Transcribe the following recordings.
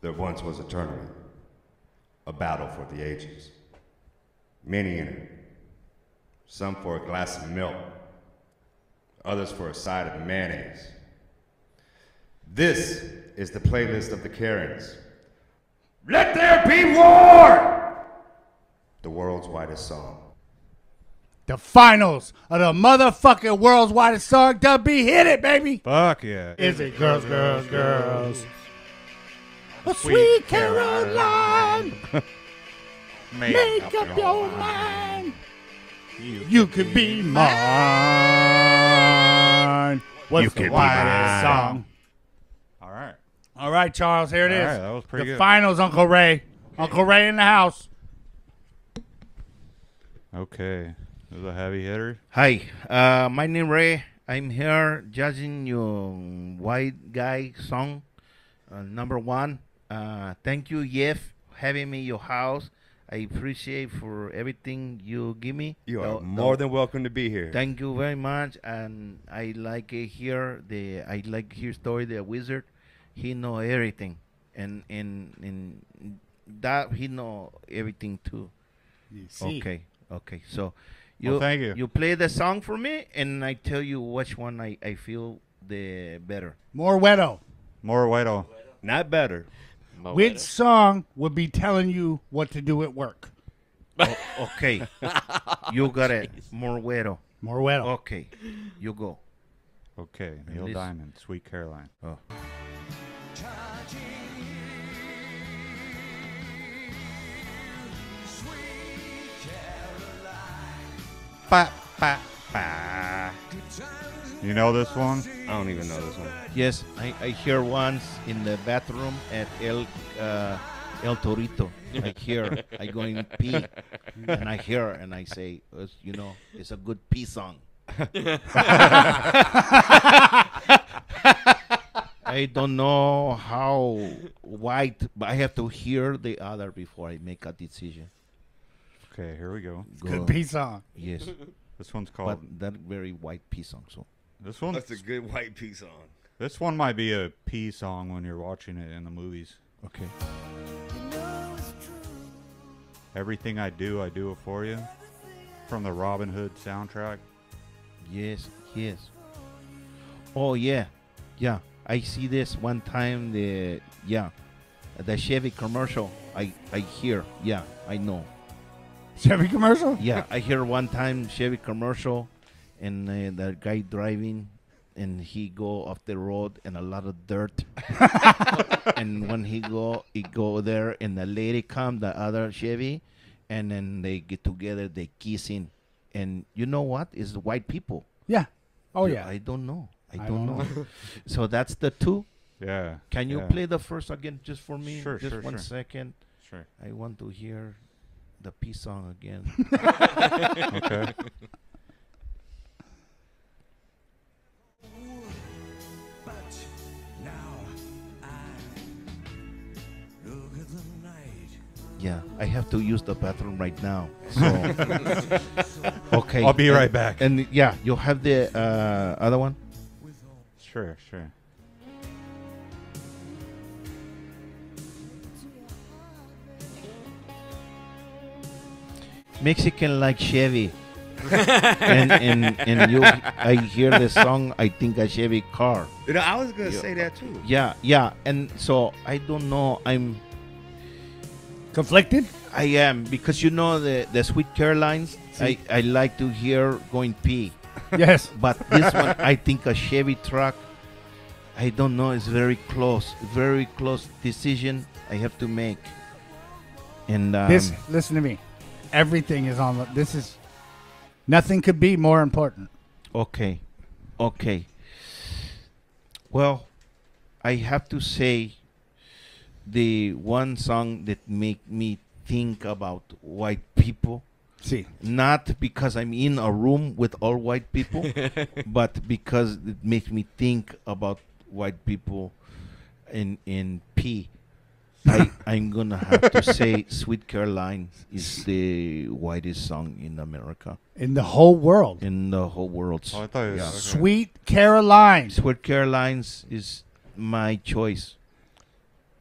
There once was a tournament, a battle for the ages. Many in it. Some for a glass of milk, others for a side of mayonnaise. This is the playlist of the Karens. Let there be war! The world's whitest song. The finals of the motherfucking world's whitest song. W hit it, baby. Fuck yeah. Is it girls, girls, girls? A sweet Caroline. Make up your mind. You could be mine. What's the whitest song? All right. All right, Charles, here it is. All right, that was pretty the good. finals, Uncle Ray. Uncle Ray in the house. Okay. This is a heavy hitter. Hi, my name Ray. I'm here judging your white guy song, number one. Thank you, Jeff, having me in your house. I appreciate for everything you give me. You are more than welcome to be here. Thank you very much, and I like hear story the wizard. He know everything, and that he know everything too. You see. Okay. So Thank you. You play the song for me, and I tell you which one I feel the better. More Wedo. More Whiteo. Not better. Which song would be telling you what to do at work? Okay, you got it. More Wedo. More Wedo. Okay, you go. Okay. Neil this- Diamond, Sweet Caroline. Oh. Ba, ba, ba. You know this one? I don't even know this one. Yes, I hear once in the bathroom at El Torito. I hear, I go in pee, and I hear, and I say, it's a good pee song. I don't know how white, but I have to hear the other before I make a decision. Okay, here we go. Good peace song. Yes, This one's but called. that very white pee song. So This one. That's a good white pea song. This one might be a pee song when you're watching it in the movies. okay. Everything I do it for you. From the Robin Hood soundtrack. Yes. Oh yeah. I see this one time. The Chevy commercial. I hear. Yeah, I know. Chevy commercial? Yeah, I hear one time Chevy commercial, and the guy driving, and he go off the road and a lot of dirt. And when he go there, and the lady come, the other Chevy, and then they get together, they kissing, and you know what? It's the white people. Yeah. Oh, yeah. I don't know. I don't know. So that's the two. Yeah. Can you yeah. play the first again just for me? Sure, just sure, one sure. second. Sure. I want to hear the peace song again. Okay. Yeah, I have to use the bathroom right now. So, okay. I'll be right back. And yeah, you have the other one? Sure. Mexican like Chevy. and you, I hear the song, I think a Chevy car. I was going to say that too. Yeah. And so I don't know, I'm Conflicted? I am, because the Sweet Carolines, I like to hear going pee. Yes. But this one, I think a Chevy truck, I don't know, it's very close decision I have to make. And Listen to me. Everything is on nothing could be more important. Okay. Well, I have to say the one song that make me think about white people, See. not because I'm in a room with all white people, but because it makes me think about white people in P. I'm gonna have to say Sweet Caroline is the whitest song in America. In the whole world. In the whole world. Oh, I thought it was okay. Sweet Caroline. Sweet Carolines is my choice.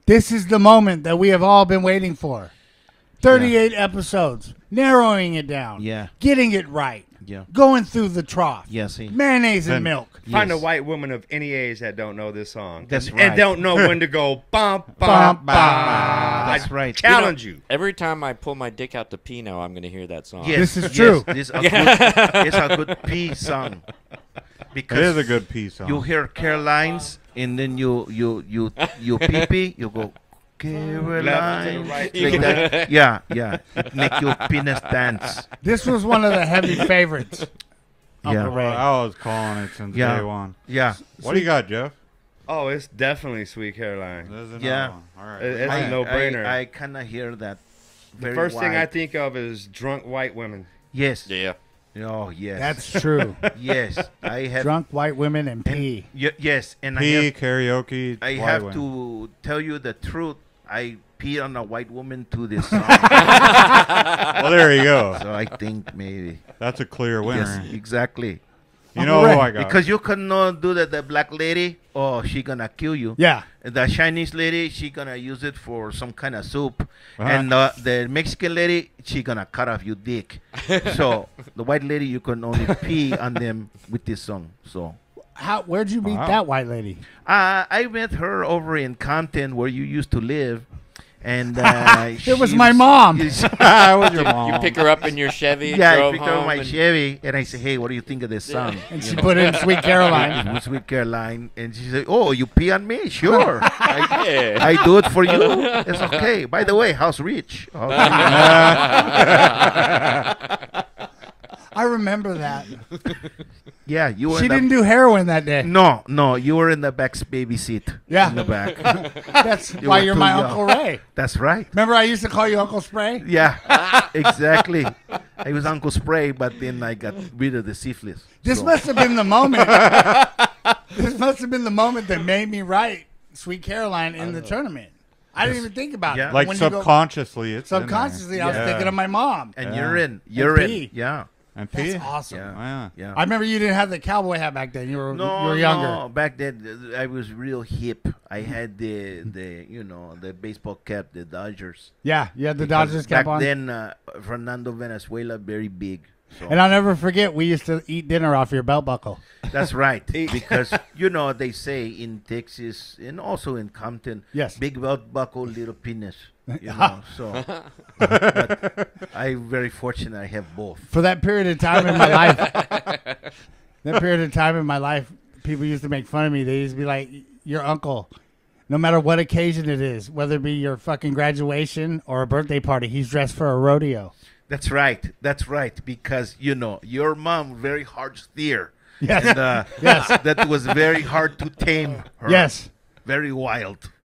This is the moment that we have all been waiting for. 38 episodes, narrowing it down. Yeah. Getting it right. Yeah. Going through the trough. Yeah, see. Mayonnaise and Then- milk. Find a Yes. white woman of any age that don't know this song. That's and, right. And don't know when to go bum, Bum, bum, bum. That's right. Challenge you. Every time I pull my dick out to pee now, I'm going to hear that song. Yes, This is yes, true. This it's a good pee song. Because It is a good piece. you hear Caroline's and then you pee pee, you go Caroline. Left Like that. Yeah, yeah. It make your penis dance. This was one of the heavy favorites. Yeah. Ray. I was calling it since Yeah. day one. Yeah. What do you got, Jeff? Oh, it's definitely Sweet Caroline. There's another Yeah. one. All right. It's a I- no-brainer. I kind of hear that. The Very first thing I wide. think of is drunk white women. Yes. Yeah. Oh, yes. That's true. yes. I have. Drunk white women and pee. Yes, and Pee, karaoke. I white have women. to tell you the truth. I pee on a white woman to this song, Well, there you go. so I think maybe. That's a clear winner. Yes, exactly. You know who I got? Because you cannot do that. The black lady, oh, she gonna kill you. Yeah. The Chinese lady, she gonna use it for some kind of soup, Uh-huh. and the Mexican lady, she gonna cut off your dick. So the white lady, you can only pee on them with this song. So Where'd you meet Wow. that white lady? I met her over in Compton, where you used to live, and It was my mom. I was your mom. You pick her up in your Chevy. Yeah, I drove picked up home my and- Chevy, and I said, "Hey, what do you think of this song?" And You she know? put in Sweet Caroline. It was Sweet Caroline, and she said, "Oh, you pee on me? Sure, Yeah. I do it for you. It's okay. By the way, how's Rich?" Oh, I remember that. yeah, you were. She in the, didn't do heroin that day. No, you were in the back baby seat. Yeah. in the back. That's You why were you're too my young. Uncle Ray. That's right. Remember I used to call you Uncle Spray? Yeah, exactly. I was Uncle Spray, but then I got rid of the syphilis. This So- must have been the moment. This must have been the moment that made me write Sweet Caroline in the tournament. I didn't even think about Yeah. it. Like When you go- subconsciously, it's in there. subconsciously, I was Yeah. thinking of my mom. and Yeah. you're in. pee. Yeah, And pee. That's awesome. yeah, Yeah. yeah. I remember you didn't have the cowboy hat back then. You were No, younger. no. Back then, I was real hip. I had the the baseball cap, the Dodgers. Yeah, you had the Because Dodgers cap back on. then, Fernando Venezuela, very big. So And I'll never forget, we used to eat dinner off your belt buckle. that's right. Because they say in Texas and also in Compton, Yes. big belt buckle, little penis. So but I'm very fortunate I have both. For that period of time in my life, people used to make fun of me. They used to be like, your uncle, no matter what occasion it is, whether it be your fucking graduation or a birthday party, he's dressed for a rodeo. That's right. That's right. Because your mom very hard steer. Yes. And, Yes. that was very hard to tame her. Yes. Very wild.